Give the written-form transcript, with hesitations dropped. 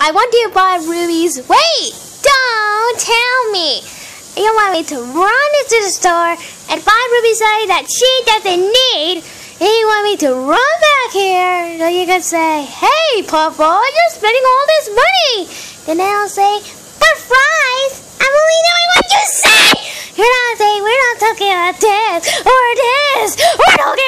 I want to buy rubies. Wait! Don't tell me. You want me to run into the store and buy rubies that she doesn't need, and you want me to run back here so you can say, "Hey, Papa, you're spending all this money." Then I'll say, "For fries, I'm only knowing what you say. You're not saying we're not talking about this or this. We're talking